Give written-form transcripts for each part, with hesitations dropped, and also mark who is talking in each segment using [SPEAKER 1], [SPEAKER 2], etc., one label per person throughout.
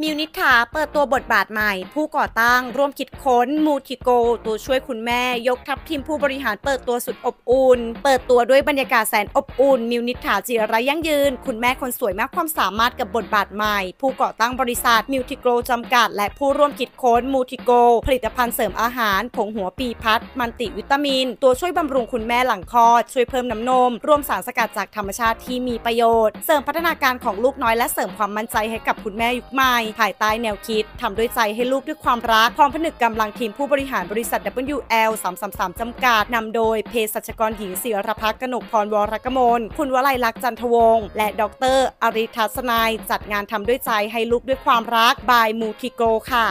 [SPEAKER 1] มิวนิษฐาเปิดตัวบทบาทใหม่ผู้ก่อตั้งร่วมคิดค้นมูทิโกตัวช่วยคุณแม่ยกทัพทีมผู้บริหารเปิดตัวสุดอบอุ่นเปิดตัวด้วยบรรยากาศแสนอบอุ่นมิวนิษฐาจิระยั่งยืนคุณแม่คนสวยมากความสามารถกับบทบาทใหม่ผู้ก่อตั้งบริษัทมิวทิโกจำกัดและผู้ร่วมคิดค้นมูทิโกผลิตภัณฑ์เสริมอาหารผงหัวปีพัดมัลติวิตามินตัวช่วยบำรุงคุณแม่หลังคลอดช่วยเพิ่มน้ำนมรวมสารสกัดจากธรรมชาติที่มีประโยชน์เสริมพัฒนาการของลูกน้อยและเสริมความมั่นใจให้กับคุณแม่ยุคใหม่ภายใต้แนวคิดทำด้วยใจให้ลูกด้วยความรักพร้อมผนึกกำลังทีมผู้บริหารบริษัท WL 333จำกัดนำโดยเภสัชกรหญิงศิรพักษ์กนกพรวรกมลคุณวลัยลักษณ์จันทวงศ์และดร.อริทัศนัยจัดงานทำด้วยใจให้ลูกด้วยความรักบายมูทิโกค่ะ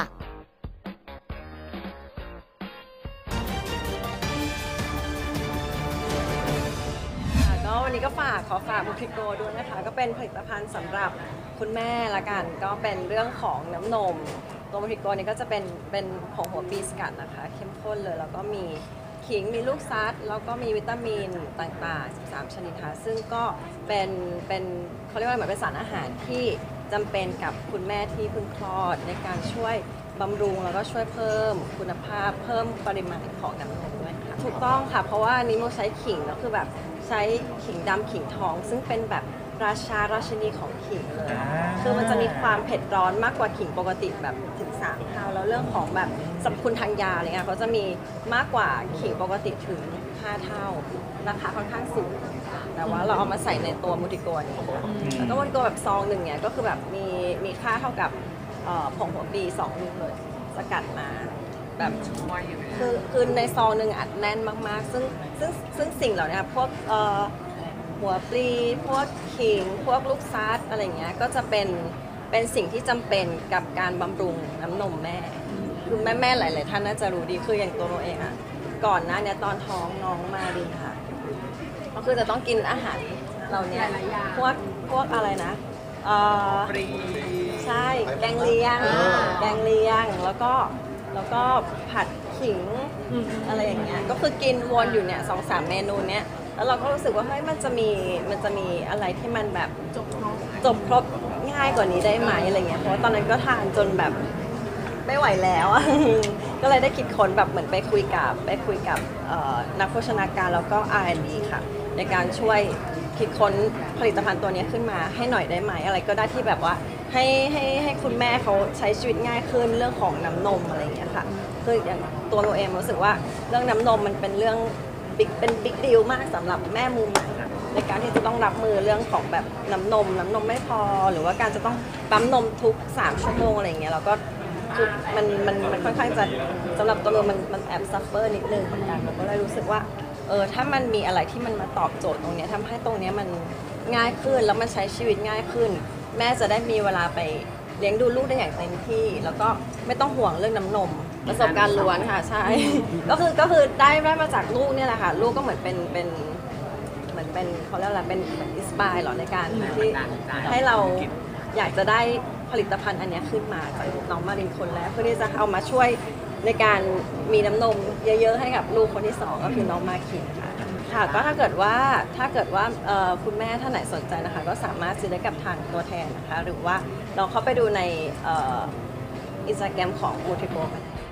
[SPEAKER 2] วันนี้ก็ขอฝากมูทิโกด้วยนะคะก็เป็นผลิตภัณฑ์สำหรับคุณแม่ละกันก็เป็นเรื่องของน้ำนมตัวมูทิโกนี่ก็จะเป็นผงหัวปีสกัดนะคะเข้มข้นเลยแล้วก็มีขิงมีลูกซัดแล้วก็มีวิตามินต่างๆ13ชนิดค่ะซึ่งก็เป็นเขาเรียกว่าเหมือนเป็นสารอาหารที่จำเป็นกับคุณแม่ที่เพิ่งคลอดในการช่วยบำรุงแล้วก็ช่วยเพิ่มคุณภาพเพิ่มปริมาณของน้ำนมด้วยค่ะถูกต้องค่ะเพราะว่านี้โมใช้ขิงแล้วคือแบบใช้ขิงดำขิงทองซึ่งเป็นแบบราชินีของขิงเลยคือมันจะมีความเผ็ดร้อนมากกว่าขิงปกติแบบถึง3 เท่าแล้วเรื่องของแบบสรรพคุณทางยาอะไรเงี้ยเขาจะมีมากกว่าขิงปกติถึง5 เท่าราคาค่อนข้างสูงแต่ว่าเราเอามาใส่ในตัวมูทิโกนี่แล้วก็มูทิโกแบบซองหนึ่งเนี่ยก็คือแบบมีค่าเท่ากับผงหัวปี2 ลูกเลยสกัดมาแบบคือในซองหนึ่งอัดแน่นมากๆซึ่งสิ่งเหล่านี้พวกหัวปลีพวกขิงพวกลูกซัดอะไรเงี้ยก็จะเป็นสิ่งที่จำเป็นกับการบำรุงน้ำนมแม่คือแม่หลายๆท่านน่าจะรู้ดีคืออย่างตัวเราเองอะก่อนหน้านี้ตอนท้องน้องมาดีค่ะก็คือจะต้องกินอาหารเหล่านี้พวกอะไรนะใช่แกงเลียงแล้วก็ผัดขิงอะไรอย่างเงี้ยก็คือกินวนอยู่เนี่ย2-3 เมนูเนี้ยแล้วเราก็รู้สึกว่าเฮ้ยมันจะมีอะไรที่มันแบบจบครบง่ายกว่านี้ได้ไหมอะไรเงี้ยเพราะตอนนั้นก็ทานจนแบบไม่ไหวแล้วก็เลยได้คิดค้นแบบเหมือนไปคุยกับนักโภชนาการแล้วก็ R&D ค่ะในการช่วยคิดค้นผลิตภัณฑ์ตัวนี้ขึ้นมาให้หน่อยได้ไหมอะไรก็ได้ที่แบบว่าให้คุณแม่เขาใช้ชีวิตง่ายขึ้นเรื่องของน้ำนมอะไรอย่างเงี้ยค่ะคืออย่างตัวเราเองรู้สึกว่าเรื่องน้ำนมมันเป็นเรื่องเป็นบิ๊กดีลมากสำหรับแม่มือใหม่ในการที่จะต้องรับมือเรื่องของแบบน้ำนมไม่พอหรือว่าการจะต้องปั๊มนมทุก3 ชั่วโมงอะไรอย่างเงี้ยเราก็คือมันค่อนข้างจะสำหรับตัวเรามันแอบซัฟเฟอร์นิดนึงเหมือนกันเราก็เลยรู้สึกว่าถ้ามันมีอะไรที่มันมาตอบโจทย์ตรงนี้ทำให้ตรงนี้มันง่ายขึ้นแล้วมันใช้ชีวิตง่ายขึ้นแม่จะได้มีเวลาไปเลี้ยงดูลูกได้อย่างเต็มที่แล้วก็ไม่ต้องห่วงเรื่องน้ำนมประสบการณ์ล้วนค่ะใช่ก็คือได้มาจากลูกเนี่ยแหละค่ะลูกก็เหมือนเป็นเขาเรียกอะไรเป็นอินสปายหรอในการที่ให้เราอยากจะได้ผลิตภัณฑ์อันนี้ขึ้นมาจากน้องมารินคนแรกเพื่อที่จะเอามาช่วยในการมีน้ำนมเยอะๆให้กับลูกคนที่2ก็คือน้องมาคินค่ะก็ถ้าเกิดว่าคุณแม่ท่านไหนสนใจนะคะก็สามารถซื้อได้กับทางตัวแทนนะคะหรือว่าลองเข้าไปดูในInstagram ของมูทิโกก็ได้